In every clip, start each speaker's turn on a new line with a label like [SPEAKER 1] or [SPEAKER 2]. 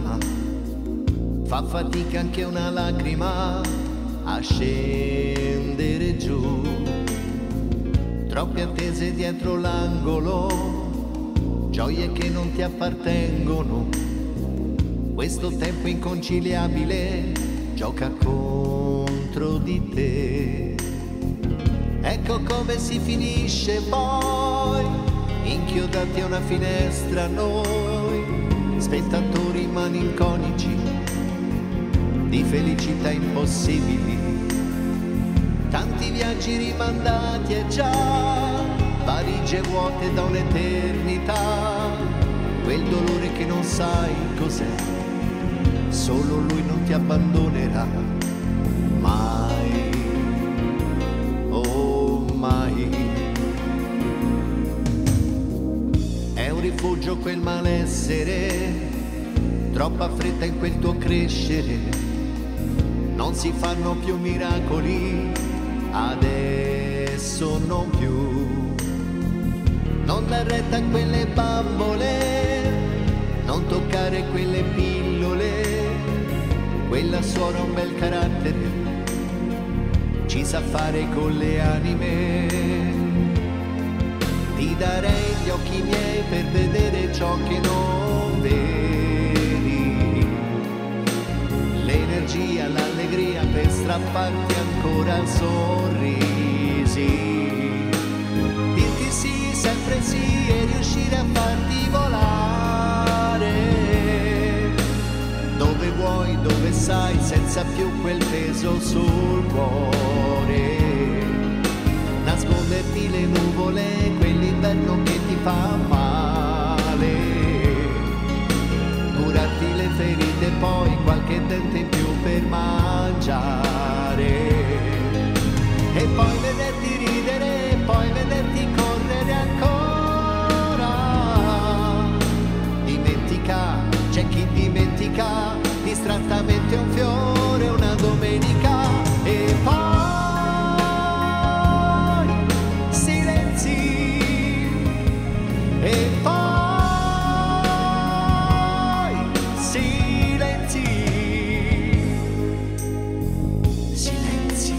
[SPEAKER 1] l'anima, fa fatica anche una lacrima a scendere giù. Troppe attese dietro l'angolo, gioie che non ti appartengono. Questo tempo inconciliabile gioca contro di te. Ecco come si finisce poi, inchiodati a una finestra noi, spettatori malinconici di felicità impossibili. Tanti viaggi rimandati e già valigie vuote da un'eternità. Quel dolore che non sai cos'è, solo lui non ti abbandonerà mai, oh mai. È un rifugio quel malessere, troppa fretta in quel tuo crescere. Non si fanno più miracoli, adesso non più. Non dar retta a quelle bambole, non toccare quelle pillole. Quella suora un bel carattere, ci sa fare con le anime. Ti darei gli occhi miei per vedere ciò che non vedi, l'energia, l'allegria per strapparti ancora sorrisi, dirti sì, sempre sì e riuscire a farti volare dove vuoi, dove sai, senza più quel peso sul cuore. Nasconderti le nuvole, quell'inverno che ti fa male, curarti le ferite, poi qualche dente in più per mangiare, e poi vederti ridere, poi vederti correre ancora. Dimentica, c'è chi dimentica distrattamente un fiore una domenica, e poi silenzi, e poi silenzi, silenzi.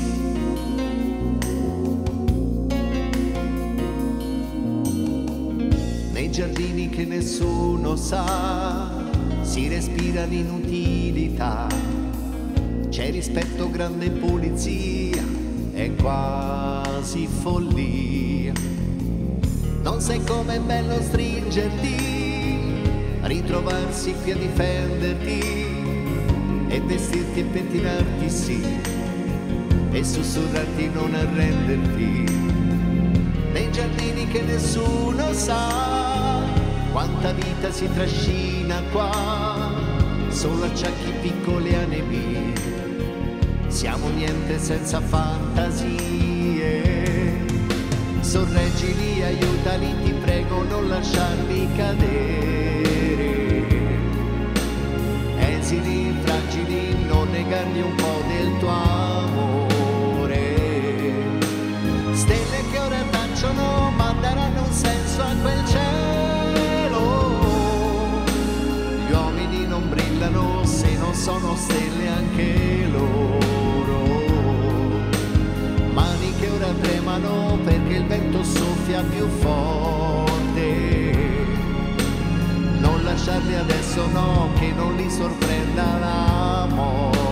[SPEAKER 1] Nei giardini che nessuno sa si respira l'inutilità, c'è rispetto, grande pulizia, è quasi follia. Non sai com'è bello stringerti, ritrovarsi qui a difenderti, e vestirti e pettinarti sì, e sussurrarti non arrenderti. Nei giardini che nessuno sa quanta vita si trascina qua, solo acciacchi piccoli anebi, siamo niente senza fantasie. Sorreggili, aiutali, ti prego, non lasciarli cadere. Esili, fragili, non negargli un po' del tuo amore. Stelle che ora tacciono, ma daranno un senso a quel cielo. Gli uomini non brillano se non sono stelle anche loro. Mani che ora tremano perché il vento soffia più forte. Non lasciarli adesso, no, che non li sorprenda la morte.